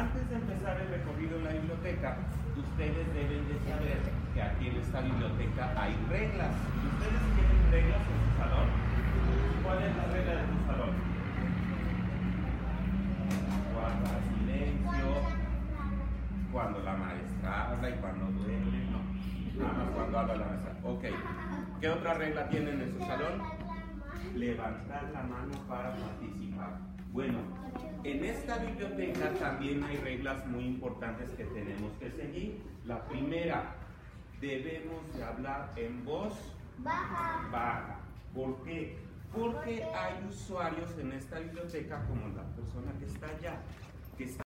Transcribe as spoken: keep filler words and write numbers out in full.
antes de empezar el recorrido en la biblioteca, ustedes deben de saber que aquí en esta biblioteca hay reglas. ¿Ustedes tienen reglas en su salón? ¿Cuál es la regla de tu salón? Guarda silencio, cuando la maestra habla y cuando duerme, no. Nada más cuando habla la maestra. Ok. ¿Qué otra regla tienen en su salón? Levantar la mano para participar. Bueno, en esta biblioteca también hay reglas muy importantes que tenemos que seguir. La primera, debemos de hablar en voz baja. baja. ¿Por qué? Porque hay usuarios en esta biblioteca, como la persona que está allá, que está